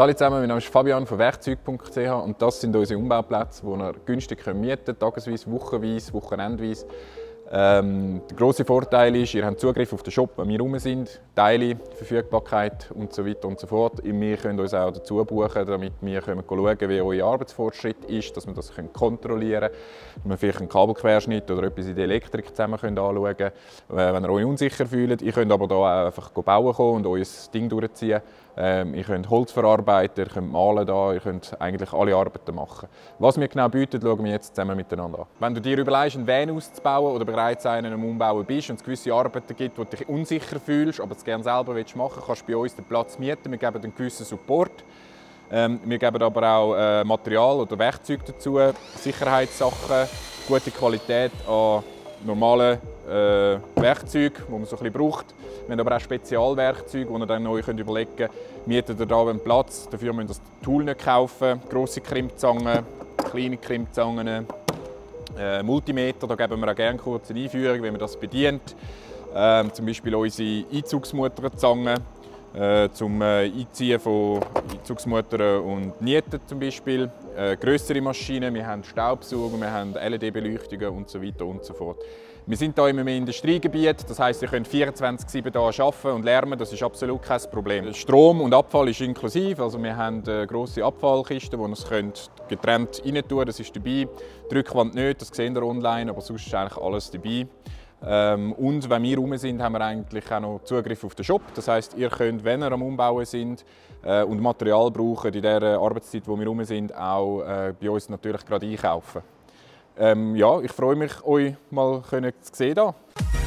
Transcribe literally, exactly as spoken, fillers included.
Hallo zusammen, mein Name ist Fabian von werkzeug punkt c h und das sind unsere Umbauplätze, die ihr günstig mieten könnt, tagesweise, wochenweise, wochenendweise. Ähm, der grosse Vorteil ist, ihr habt Zugriff auf den Shop, wenn wir rum sind, Teile, Verfügbarkeit und so weiter und so fort. Wir können uns auch dazu buchen, damit wir schauen können, wie euer Arbeitsfortschritt ist, dass wir das kontrollieren können, dass wir vielleicht einen Kabelquerschnitt oder etwas in der Elektrik zusammen anschauen können, wenn ihr euch unsicher fühlt. Ihr könnt aber hier auch einfach bauen kommen und euer Ding durchziehen. Ähm, ihr könnt Holz verarbeiten, ihr könnt malen, da, ihr könnt eigentlich alle Arbeiten machen. Was wir genau bieten, schauen wir jetzt zusammen miteinander an. Wenn du dir überlegst, einen Van auszubauen oder bereits einen am Umbauen bist und es gewisse Arbeiten gibt, wo du dich unsicher fühlst, aber es gerne selber machen willst, kannst du bei uns den Platz mieten. Wir geben einen gewissen Support. Ähm, wir geben aber auch äh, Material oder Werkzeuge dazu, Sicherheitssachen, gute Qualität an normalen äh, Werkzeugen, die man so ein bisschen braucht. Wir haben aber auch Spezialwerkzeuge, die ihr dann neu überlegen könnt. Mietet ihr da einen Platz, dafür müsst ihr das Tool nicht kaufen. Grosse Krimmzangen, kleine Krimmzangen, äh, Multimeter, da geben wir auch gerne kurz eine Einführung, wie man das bedient. Ähm, zum Beispiel unsere Einzugsmutterzangen äh, zum äh, Einziehen von Einzugsmuttern und Nieten zum Beispiel. Äh, grössere Maschinen, wir haben Staubsauger, wir haben L E D-Beleuchtungen und so weiter und so fort. Wir sind hier in einem Industriegebiet, das heisst, ihr könnt vierundzwanzig sieben hier arbeiten und lernen, das ist absolut kein Problem. Strom und Abfall ist inklusiv, also wir haben eine grosse Abfallkiste, wo ihr es getrennt rein tun könnt, das ist dabei. Die Rückwand nicht, das seht ihr online, aber sonst ist eigentlich alles dabei. Ähm, und wenn wir rum sind, haben wir eigentlich auch noch Zugriff auf den Shop. Das heisst, ihr könnt, wenn ihr am Umbauen sind äh, und Material braucht, in der Arbeitszeit, wo wir rum sind, auch äh, bei uns natürlich gerade einkaufen. Ähm, ja, ich freue mich, euch mal zu sehen.